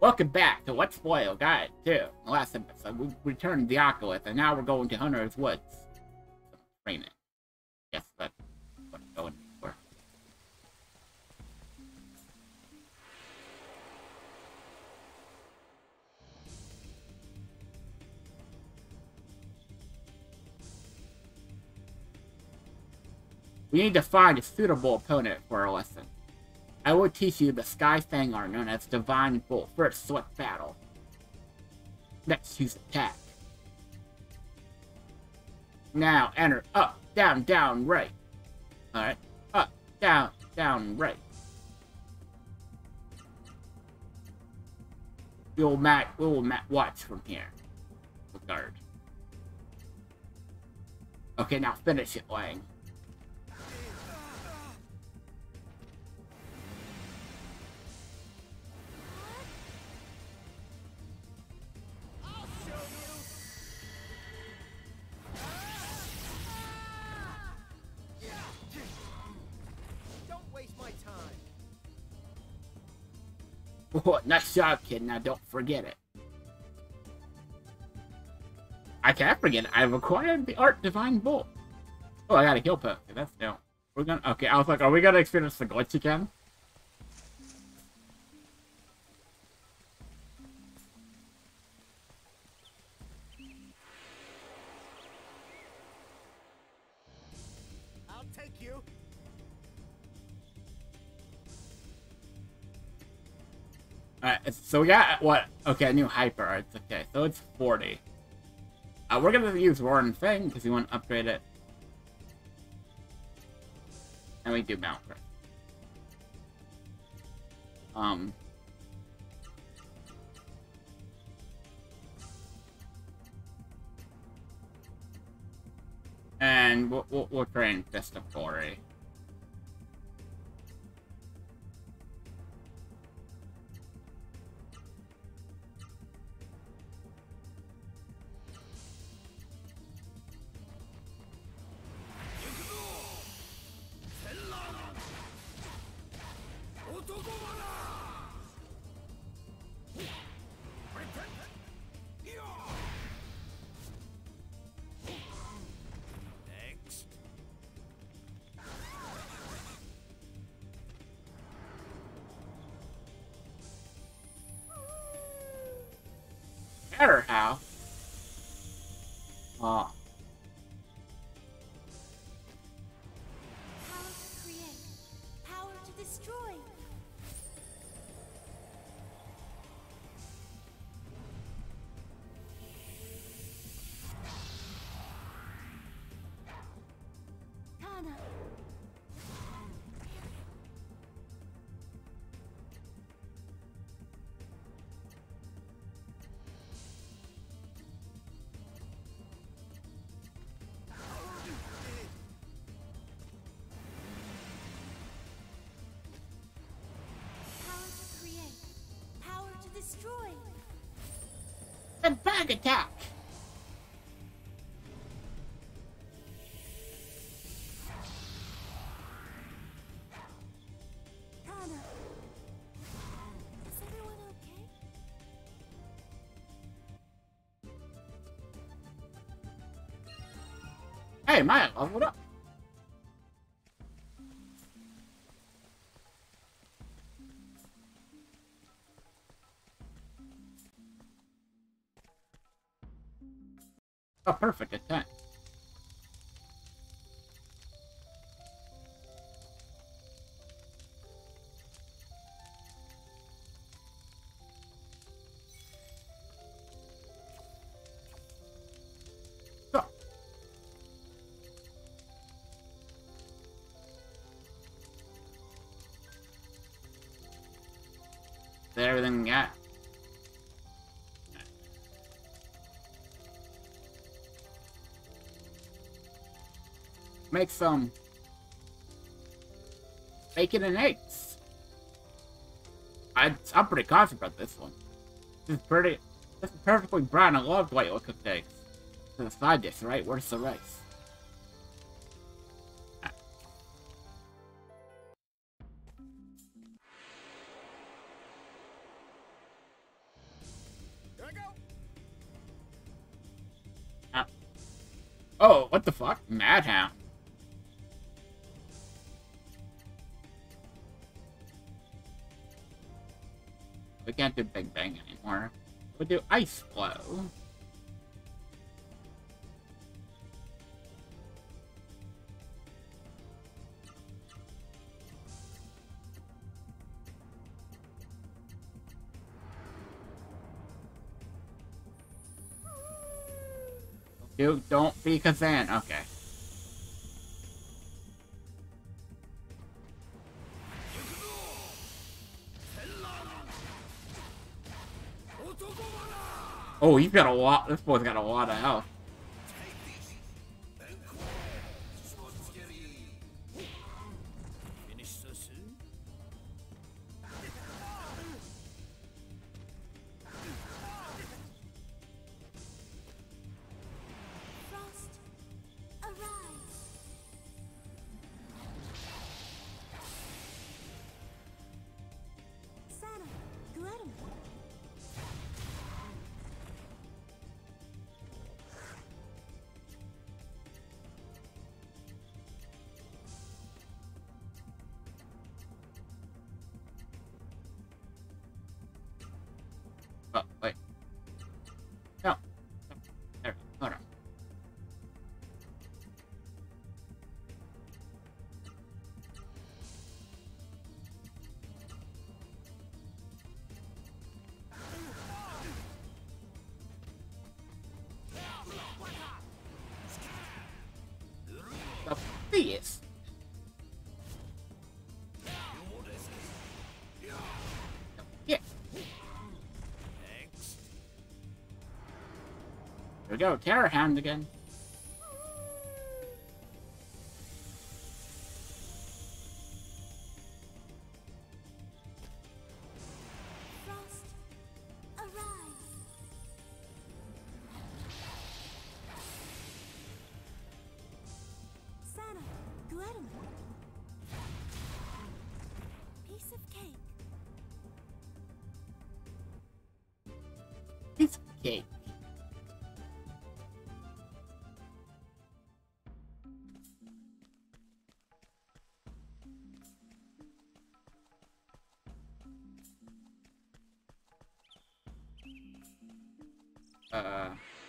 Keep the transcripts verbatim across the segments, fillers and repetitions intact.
Welcome back to Let's Play Legaia two. In the last episode, we returned the Octolith, and now we're going to Hunter's Woods. Some training. Yes, that's what I'm going for. We need to find a suitable opponent for our lesson. I will teach you the Sky Fang art known as Divine Bolt for its swift battle. Next, choose attack. Now, enter up, down, down, right. Alright, up, down, down, right. We will mat, we will mat watch from here. Guard. Okay, now finish it, Lang. Oh, nice job, kid. Now don't forget it. I can't forget it. I've acquired the art Divine Bolt. Oh, I got a kill poke. That's new. We're gonna. Okay, I was like, are we gonna experience the glitch again? I'll take you. Alright, so we got, what? Okay, a new hyper arts. Okay, so it's forty. Uh, we're gonna use Roaring Fang, because we want to upgrade it. And we do Mount First. Um... And we'll, we'll, we'll train Fist of Glory. Better how? Oh. Power to create, power to destroy. Kana. Destroy. And bag attack. Kana. Is everyone okay? Hey, Maya, leveled up. Oh, perfect attack. Go. Is that everything we got? Make some bacon and eggs. I, I'm pretty confident about this one. This is pretty, this is perfectly brown. I love white cooked eggs. It's a side dish, right? Where's the rice? Oh, what the fuck? Madhound. We can't do Big Bang anymore. We do Ice Flow. Dude, don't be Kazan. Okay. Oh, he's got a lot. This boy's got a lot of health. Frost, arise. Santa, Glenn. Oh, wait. No. There. Hold on. The fierce. Yeah. Here we go. Terror Hound again. Frost, arise. Santa, Glenn. Piece of cake. Piece of cake. Uh,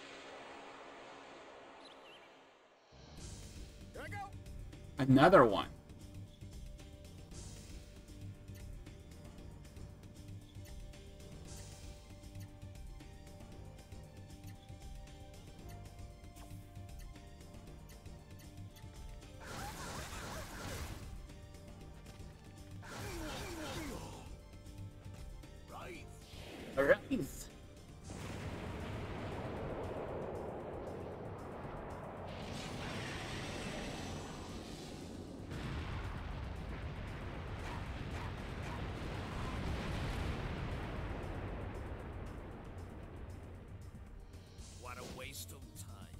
Here I go. another one. Right. Arise. What a waste of time.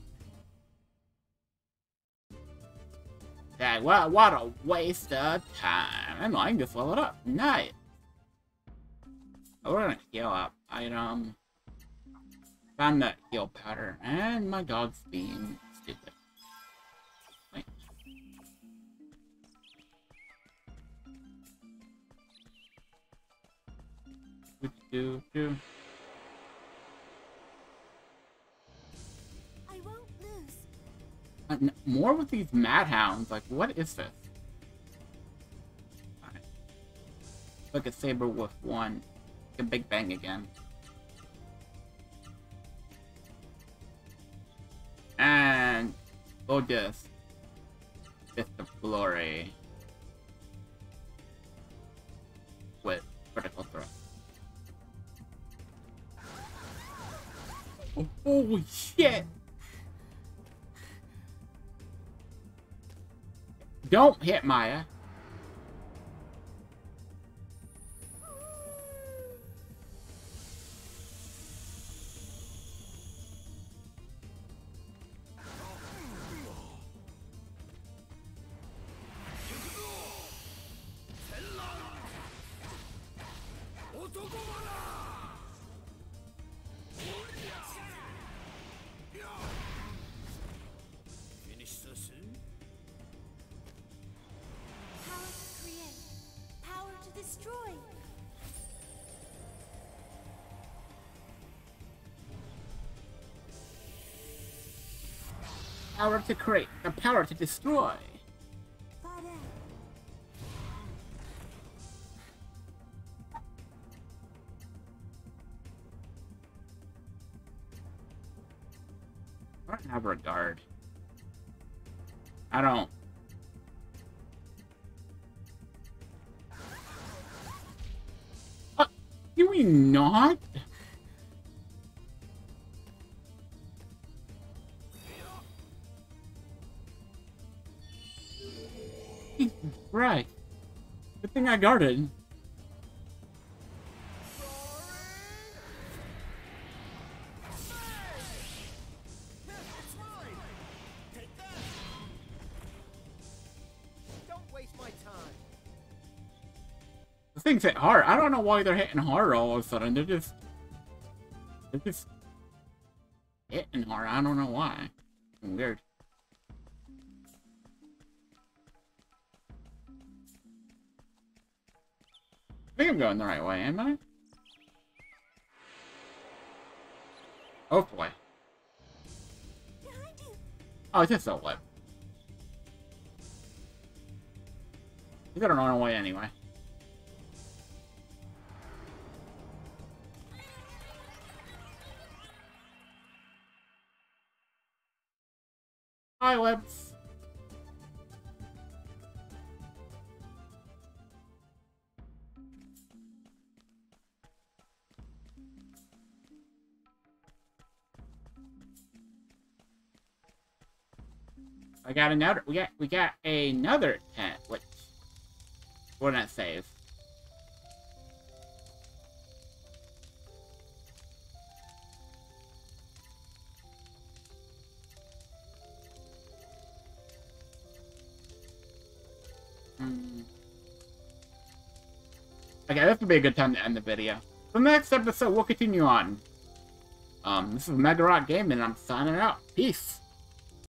Yeah, what, what a waste of time. I'm I can just level it up. Nice. Oh, we're gonna heal up. Item. Found that heal powder. And my dog's being stupid. Wait. Do, do, do. I won't lose. Uh, n- more with these madhounds. Like, what is this? Alright. Look at Saber with one. A Big Bang again. And we'll just Fist of Glory with critical threat. Oh, holy shit! Don't hit Maya. Power to create, the power to destroy. Father. I don't have regard. I don't. Uh, do we not? Right. Good thing I guarded. The things hit hard. I don't know why they're hitting hard all of a sudden. They're just... They're just... hitting hard. I don't know why. Weird. I think I'm going the right way, am I? Hopefully. Behind you. Oh, it's just a lip. You gotta run away anyway. Hi, Lips. I got another. We got. We got another tent. Which wouldn't save. Hmm. Okay, this would be a good time to end the video. For the next episode, we'll continue on. Um, this is Mega Rock Gaming, and I'm signing out. Peace.